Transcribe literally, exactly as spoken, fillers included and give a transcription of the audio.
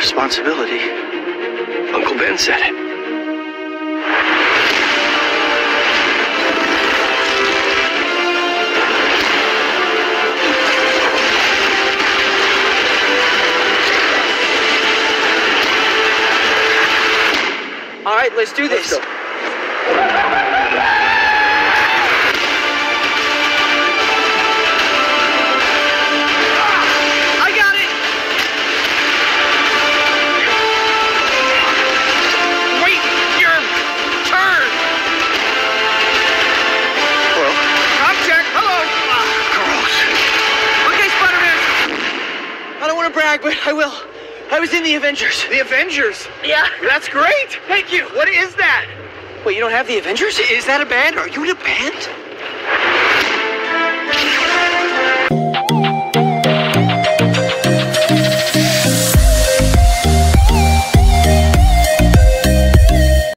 responsibility. Uncle Ben said it. All right, let's do this. Let's go. I got it. Wait, your turn. Hello? Object, hello. Gross. Okay, Spider-Man. I don't want to brag, but I will. I was in the Avengers. The Avengers? Yeah. That's great. Thank you. What is that? Wait, you don't have the Avengers? Is that a band? Are you in a band?